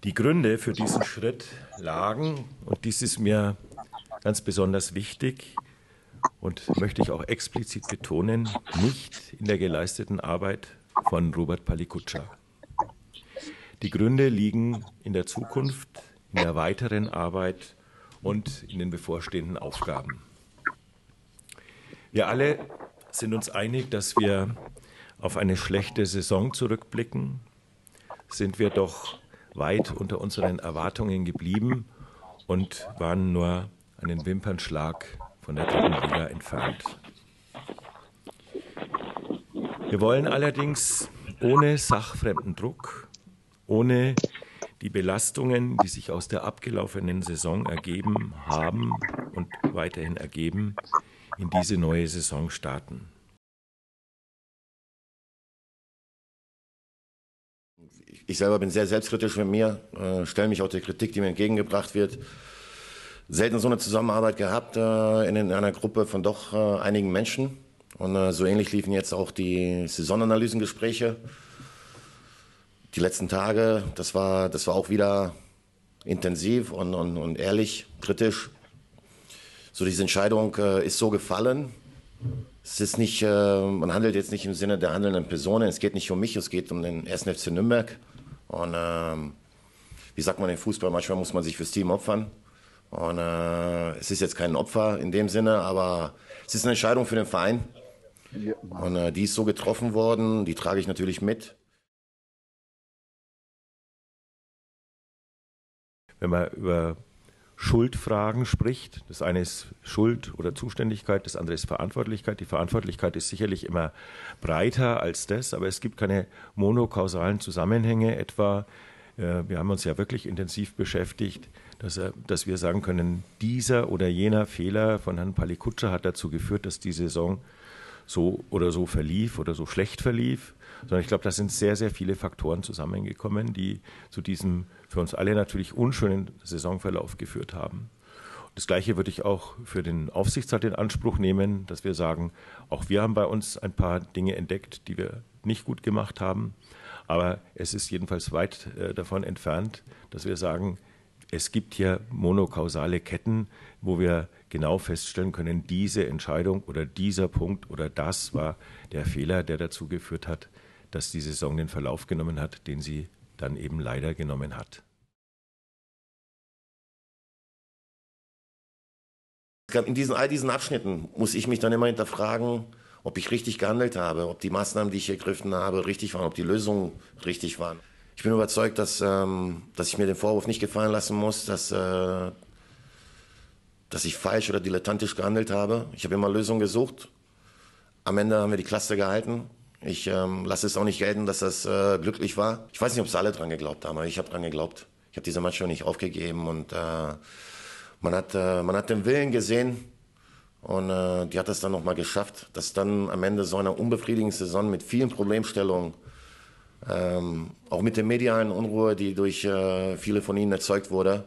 Die Gründe für diesen Schritt lagen, und dies ist mir ganz besonders wichtig und möchte ich auch explizit betonen, nicht in der geleisteten Arbeit von Robert Palikutscha. Die Gründe liegen in der Zukunft, in der weiteren Arbeit und in den bevorstehenden Aufgaben. Wir alle sind uns einig, dass wir auf eine schlechte Saison zurückblicken, sind wir doch weit unter unseren Erwartungen geblieben und waren nur einen Wimpernschlag von der dritten Liga entfernt. Wir wollen allerdings ohne sachfremden Druck, ohne die Belastungen, die sich aus der abgelaufenen Saison ergeben haben und weiterhin ergeben, in diese neue Saison starten. Ich selber bin sehr selbstkritisch mit mir, stelle mich auch der Kritik, die mir entgegengebracht wird. Selten so eine Zusammenarbeit gehabt in einer Gruppe von doch einigen Menschen. Und so ähnlich liefen jetzt auch die Saisonanalysengespräche. Die letzten Tage, das war auch wieder intensiv und ehrlich, kritisch. So, diese Entscheidung ist so gefallen. Es ist nicht, man handelt jetzt nicht im Sinne der handelnden Personen. Es geht nicht um mich, es geht um den 1. FC Nürnberg. Und wie sagt man im Fußball, manchmal muss man sich fürs Team opfern. Und es ist jetzt kein Opfer in dem Sinne, aber es ist eine Entscheidung für den Verein. Und die ist so getroffen worden, die trage ich natürlich mit. Wenn man über Schuldfragen spricht, das eine ist Schuld oder Zuständigkeit, das andere ist Verantwortlichkeit. Die Verantwortlichkeit ist sicherlich immer breiter als das, aber es gibt keine monokausalen Zusammenhänge etwa. Wir haben uns ja wirklich intensiv beschäftigt, dass wir sagen können, dieser oder jener Fehler von Herrn Palikutscha hat dazu geführt, dass die Saison so oder so verlief oder so schlecht verlief, sondern ich glaube, da sind sehr, sehr viele Faktoren zusammengekommen, die zu diesem für uns alle natürlich unschönen Saisonverlauf geführt haben. Und das Gleiche würde ich auch für den Aufsichtsrat in Anspruch nehmen, dass wir sagen, auch wir haben bei uns ein paar Dinge entdeckt, die wir nicht gut gemacht haben, aber es ist jedenfalls weit davon entfernt, dass wir sagen, es gibt hier monokausale Ketten, wo wir genau feststellen können, diese Entscheidung oder dieser Punkt oder das war der Fehler, der dazu geführt hat, dass die Saison den Verlauf genommen hat, den sie dann eben leider genommen hat. In all diesen Abschnitten muss ich mich dann immer hinterfragen, ob ich richtig gehandelt habe, ob die Maßnahmen, die ich ergriffen habe, richtig waren, ob die Lösungen richtig waren. Ich bin überzeugt, dass ich mir den Vorwurf nicht gefallen lassen muss, dass ich falsch oder dilettantisch gehandelt habe. Ich habe immer Lösungen gesucht. Am Ende haben wir die Klasse gehalten. Ich lasse es auch nicht gelten, dass das glücklich war. Ich weiß nicht, ob es alle dran geglaubt haben, aber ich habe dran geglaubt. Ich habe diese Mannschaft nicht aufgegeben und man hat den Willen gesehen und die hat es dann nochmal geschafft, dass dann am Ende so eine unbefriedigende Saison mit vielen Problemstellungen, auch mit der medialen Unruhe, die durch viele von ihnen erzeugt wurde,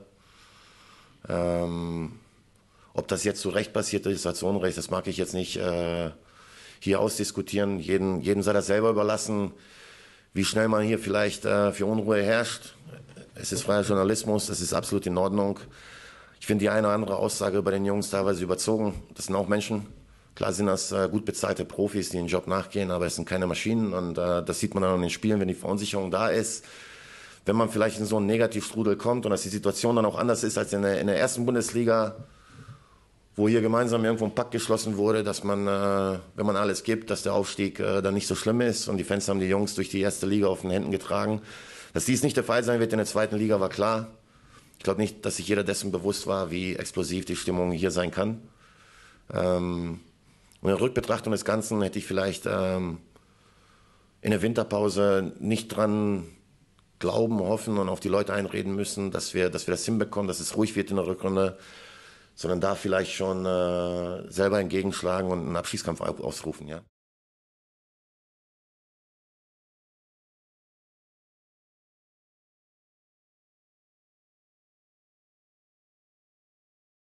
ob das jetzt zu Recht passiert ist oder zu Unrecht, das mag ich jetzt nicht hier ausdiskutieren. Jedem sei das selber überlassen, wie schnell man hier vielleicht für Unruhe herrscht. Es ist freier Journalismus, das ist absolut in Ordnung. Ich finde die eine oder andere Aussage über den Jungs teilweise überzogen. Das sind auch Menschen. Klar sind das gut bezahlte Profis, die den Job nachgehen, aber es sind keine Maschinen. Und das sieht man dann in den Spielen, wenn die Verunsicherung da ist. Wenn man vielleicht in so einen Negativstrudel kommt und dass die Situation dann auch anders ist als in der ersten Bundesliga, wo hier gemeinsam irgendwo ein Pakt geschlossen wurde, dass man, wenn man alles gibt, dass der Aufstieg dann nicht so schlimm ist. Und die Fans haben die Jungs durch die erste Liga auf den Händen getragen. Dass dies nicht der Fall sein wird in der zweiten Liga, war klar. Ich glaube nicht, dass sich jeder dessen bewusst war, wie explosiv die Stimmung hier sein kann. Und in der Rückbetrachtung des Ganzen hätte ich vielleicht in der Winterpause nicht dran glauben, hoffen und auf die Leute einreden müssen, dass wir das hinbekommen, dass es ruhig wird in der Rückrunde, sondern da vielleicht schon selber entgegenschlagen und einen Abschießkampf ausrufen. Ja.